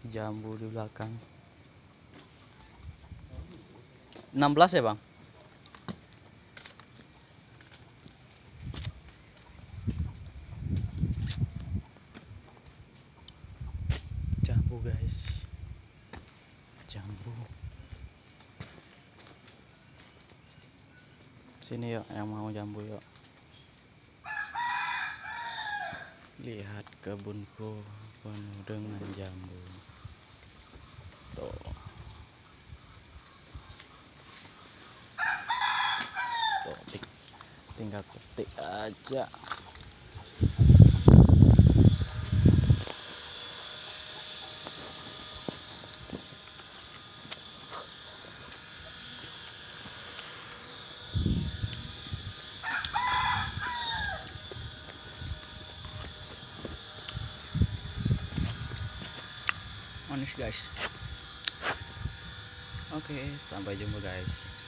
Jambu di belakang. 16 ya bang? Jambu guys, jambu. Sini yuk yang mau jambu yuk. Lihat kebunku penuh dengan jambu. Tuh. Tuh, tinggal petik aja. Manis guys. Oke, sampai jumpa guys.